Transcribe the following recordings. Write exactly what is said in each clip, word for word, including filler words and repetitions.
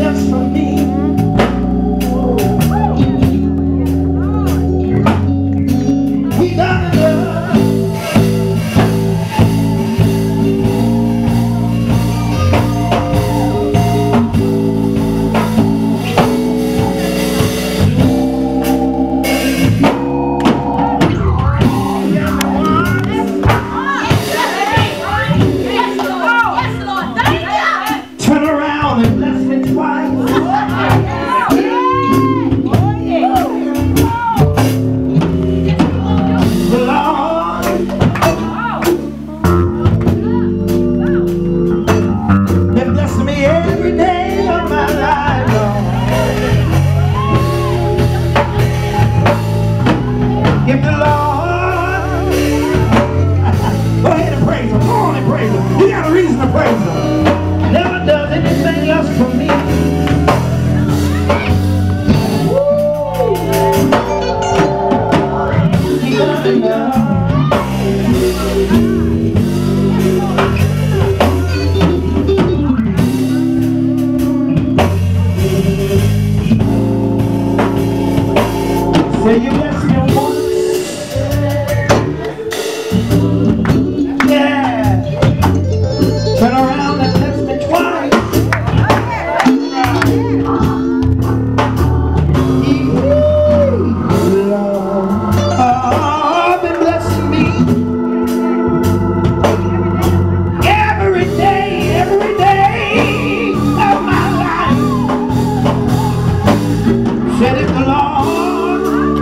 else from me. He done enough. Turn around and bless me twice. The Lord been blessing me every day of my life, Lord. Give the Lord. Go ahead and praise Him. Go on and praise Him. You got a reason to praise Him. Never does anything else for me. Woo. He done enough. Say you bless me once. Yeah. Turn around and bless me twice. Oh, been blessing me every day, every day of my life. Said it, the Lord.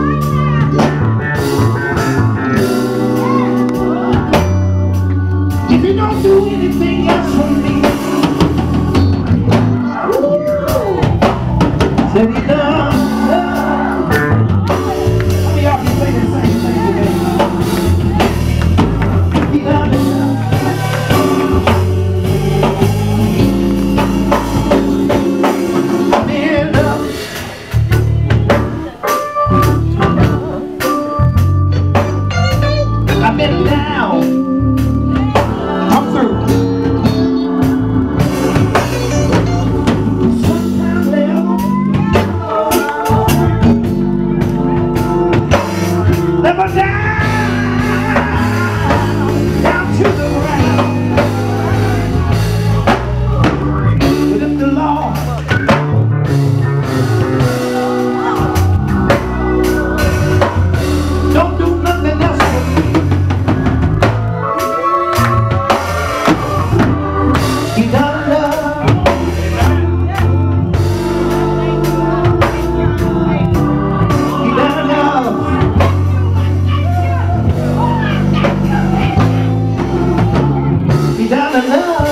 If you don't do anything else for me, said He done. How many of y'all can say the same thing today? He done enough. I've been up. I've been down. I'm through. Sometimes they'll never down, down to the ground. But if the Lord don't do nothing else for me, He done enough. He done enough. He done enough.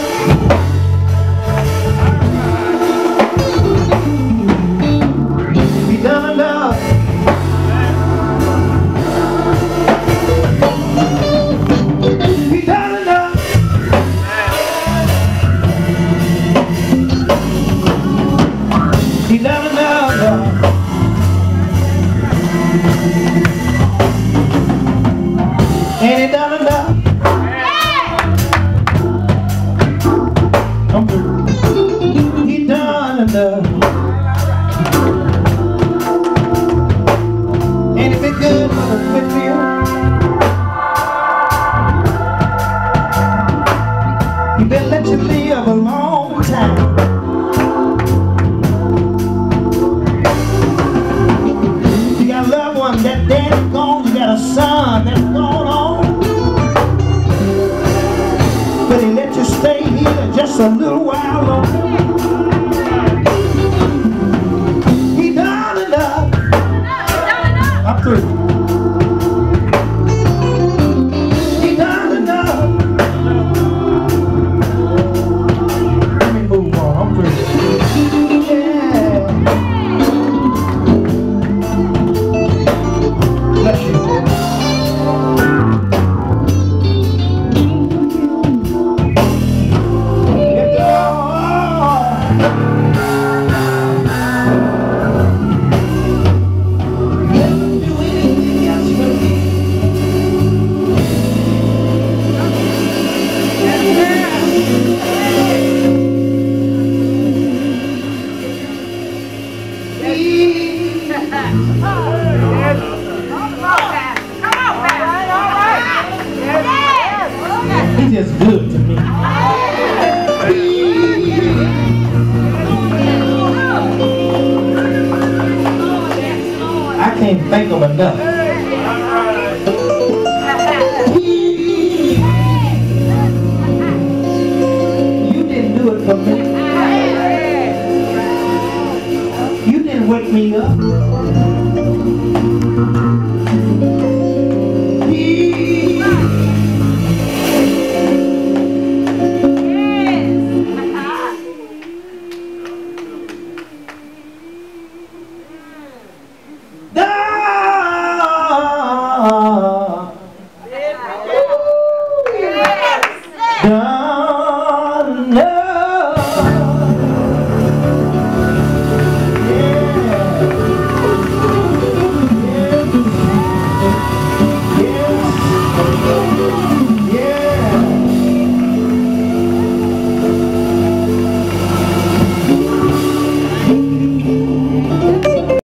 He done enough. He done enough. He done enough. Ain't He done enough? I'm through. He done enough. Ain't it been good, Mother Whitfield? He been let you live a long time. You got a loved one, that dad's gone. You got a son that's gone on. But He let you stay here just a little while longer. He done enough. I'm through. He done enough. Let me move on. I'm through. Yeah. Bless you. If the Lord think them enough. You didn't do it for me. You didn't wake me up. Done love.